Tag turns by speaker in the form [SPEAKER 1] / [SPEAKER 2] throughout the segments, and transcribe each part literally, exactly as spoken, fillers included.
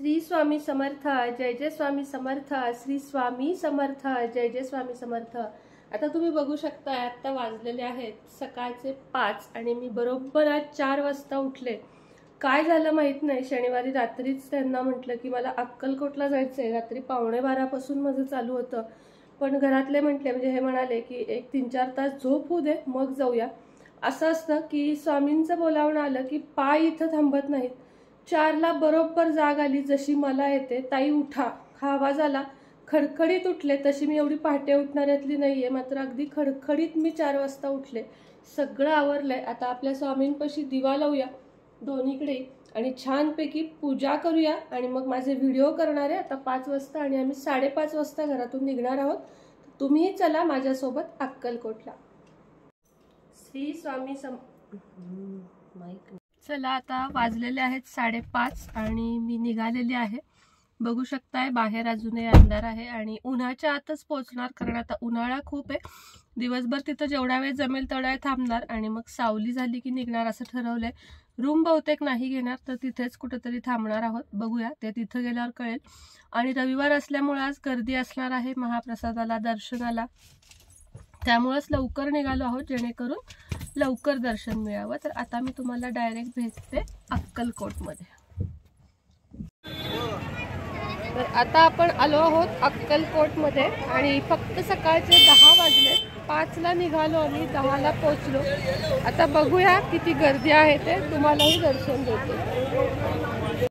[SPEAKER 1] श्री स्वामी समर्थ, जय जय स्वामी समर्थ, श्री स्वामी समर्थ, जय जय स्वामी समर्थ। आता तुम्ही बघू शकता आता वाजलेले आहेत सकाळचे पाच आणि मी बरोबर आज चार वाजता उठले। काय झालं माहित नाही, शनिवारी रात्रीच त्यांना म्हटलं की मला अक्कलकोटला जायचंय। रात्री पावणे बारा पासून माझं चालू होतं, पण घरातले म्हटले म्हणजे हे म्हणाले की एक तीन चार तास झोप होऊ दे मग जाऊया। असं असतं की स्वामींचं बोलावणं आलं की पाय इथं थांबत नाहीत। चारला बरोबर जाग आली जशी मला येते, ताई उठा हा आवाज आला, खडखडीत उठले। तशी मी एवढी पहाटे उठणाऱ्यातली नाहीये, मात्र अगदी खडखडीत मी चार वाजता उठले। सगळं आवरलंय, आता आपल्या स्वामींपाशी दिवा लावूया दोन्हीकडे आणि छानपैकी पूजा करूया आणि मग माझे व्हिडिओ करणार आहे आता पाच वाजता आणि आम्ही साडेपाच वाजता घरातून निघणार आहोत। तुम्हीही चला माझ्यासोबत अक्कलकोटला। श्री स्वामी सम माईक चला आता वाजलेले आहेत साडेपाच आणि मी निघालेली आहे। बघू शकताय बाहेर अजूनही अंधार आहे आणि उन्हाच्या आतच पोहोचणार, कारण आता उन्हाळा खूप आहे। दिवसभर तिथं जेवढा वेळ जमेल तेवढा वेळ थांबणार आणि मग सावली झाली की निघणार असं ठरवलंय। रूम बहुतेक नाही घेणार तर तिथेच कुठेतरी थांबणार आहोत, बघूया ते तिथं गेल्यावर कळेल। आणि रविवार असल्यामुळे आज गर्दी असणार आहे महाप्रसादाला, दर्शनाला, त्यामुळेच लवकर निघालो आहोत जेणेकरून लवकर दर्शन मिळावं। तर आता मी तुम्हाला डायरेक्ट भेटते अक्कलकोटमध्ये। तर आता आपण आलो आहोत अक्कलकोटमध्ये आणि फक्त सकाळचे दहा वाजले, पाचला निघालो आम्ही, दहाला पोचलो। आता बघूया किती गर्दी आहे ते तुम्हालाही दर्शन देते।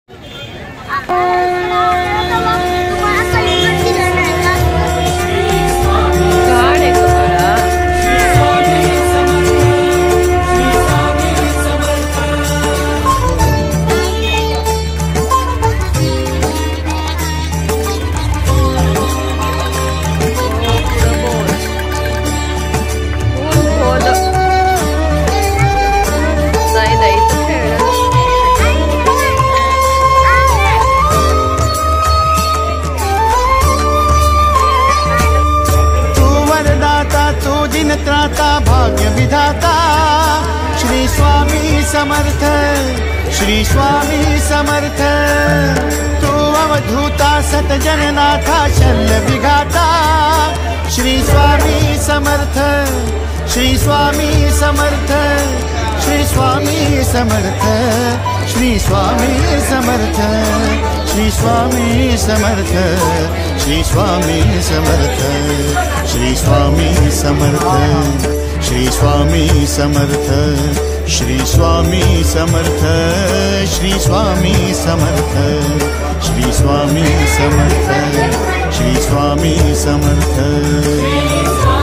[SPEAKER 2] त्राता भाग्य विधाता श्री स्वामी समर्थ, श्री स्वामी समर्थ। तू अवधूता सतजननाथा शल्य विघाता श्री स्वामी समर्थ, श्री स्वामी समर्थ, श्री स्वामी समर्थ, श्री स्वामी समर्थ, श्री स्वामी समर्थ, श्री स्वामी समर्थ, श्री स्वामी समर्थ, श्री स्वामी समर्थ, श्री स्वामी समर्थ, श्री स्वामी समर्थ, श्री स्वामी समर्थ, श्री स्वामी समर्थ।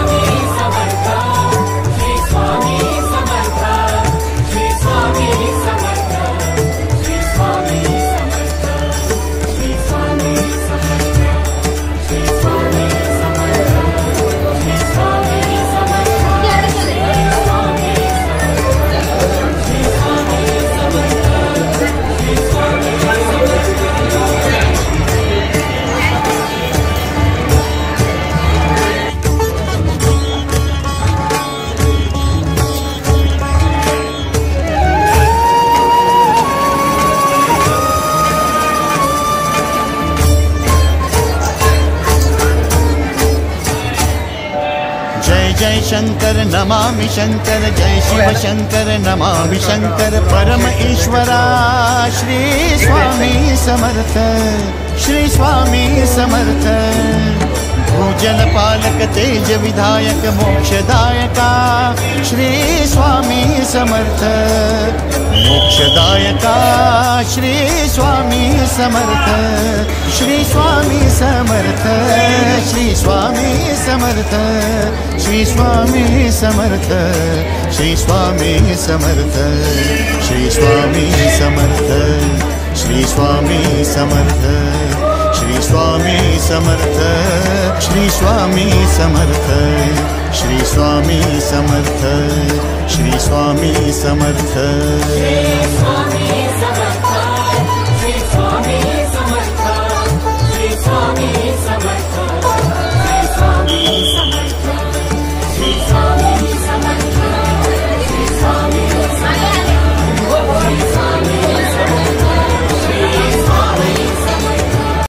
[SPEAKER 2] जय शंकर नमामि शंकर, जय शिव शंकर नमामि शंकर। परम ईश्वरा श्री स्वामी समर्थ, श्री स्वामी समर्थ। भूजल पालक तेज विधायक मोक्षदायका श्री स्वामी समर्थ, मोक्षदायका श्री स्वामी समर्थ, श्री स्वामी समर्थ, श्री स्वामी समर्थ, श्री स्वामी समर्थ, श्री स्वामी समर्थ, श्री स्वामी समर्थ, श्री स्वामी समर्थ, श्री स्वामी समर्थ, श्री स्वामी समर्थ, श्री स्वामी समर्थ, श्री स्वामी समर्थ।